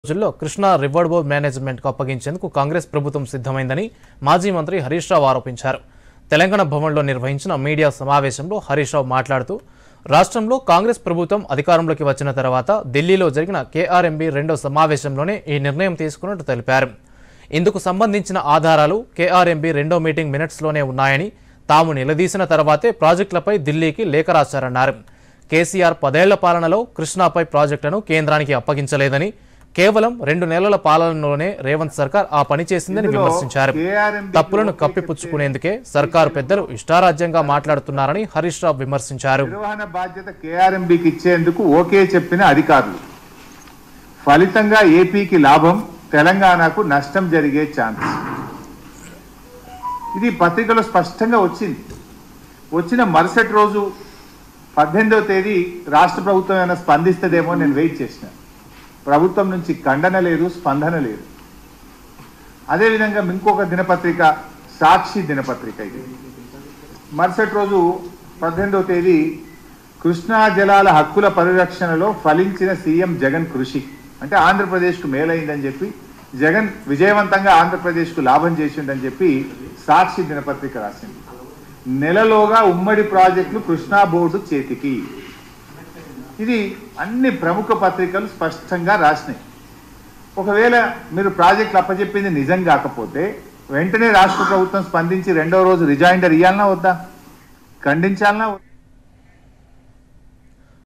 రోజుల్లో Krishna river board మేనేజ్మెంట్కు అప్పగించేందుకు కాంగ్రెస్ ప్రభుత్వం సిద్ధమైందని మాజీ మంత్రి హరీష్ రావు ఆరోపించారు. తెలంగాణ భవన్లో నిర్వహించిన మీడియా సమావేశంలో హరీష్ రావు మాట్లాడుతూ రాష్ట్రంలో కాంగ్రెస్ ప్రభుత్వం అధికారంలోకి వచ్చిన తర్వాత ఢిల్లీలో జరిగిన కేఆర్ఎంబీ రెండో సమావేశంలోనే ఈ నిర్ణయం తీసుకున్నట్టు తెలిపారు. ఇందుకు సంబంధించిన ఆధారాలు కేఆర్ఎంబీ రెండో మీటింగ్ మినిట్స్లోనే ఉన్నాయని, తాము నిలదీసిన తర్వాతే ప్రాజెక్టులపై ఢిల్లీకి లేఖ రాశారన్నారు. కేసీఆర్ 10 ఏళ్ల పాలనలో కృష్ణాపై ప్రాజెక్టులను కేంద్రానికి అప్పగించలేదని, కేవలం 2 నెలల పాలనలోనే రేవంత్ సర్కార్ ఆ పని చేసిందని విమర్శించారు. తప్పులను కప్పిపుచ్చుకునేందుకే సర్కారు పెద్దలు ఇష్టారాజ్యంగా మాట్లాడుతున్నారని హరీష్ రావు విమర్శించారు. నిర్వహణ బాధ్యత కేఆర్ఎంబీకి ఇచ్చేందుకు ఓకే చెప్పిన అధికారులు, ఫలితంగా ఏపీకి లాభం, తెలంగాణకు నష్టం జరిగే ఛాన్స్. ఇది పత్రికలో స్పష్టంగా వచ్చిన మరుసటి రోజు 18వ తేదీ రాష్ట్ర ప్రభుత్వం ఏమైనా స్పందిస్తుందేమో నేను వెయిట్ చేసిన. ప్రభుత్వం నుంచి ఖండన లేదు, స్పందన లేదు. అదేవిధంగా ఇంకొక దినపత్రిక సాక్షి దినపత్రిక, ఇది మరుసటి రోజు 18వ తేదీ కృష్ణా జలాల హక్కుల పరిరక్షణలో ఫలించిన సీఎం జగన్ కృషి, అంటే ఆంధ్రప్రదేశ్కు మేలైందని చెప్పి, జగన్ విజయవంతంగా ఆంధ్రప్రదేశ్కు లాభం చేసిండని చెప్పి సాక్షి దినపత్రిక రాసింది. నెలలోగా ఉమ్మడి ప్రాజెక్టులు కృష్ణా బోర్డు చేతికి. ఇది అన్ని ప్రముఖ పత్రికలు స్పష్టంగా రాసినాయి. ఒకవేళ మీరు ప్రాజెక్టులు అప్పచెప్పింది నిజం కాకపోతే వెంటనే రాష్ట్ర ప్రభుత్వం స్పందించి 2వ రోజు రిజైండర్ ఇవ్వాలన్నా వద్దా, ఖండించాలన్నా వద్దా?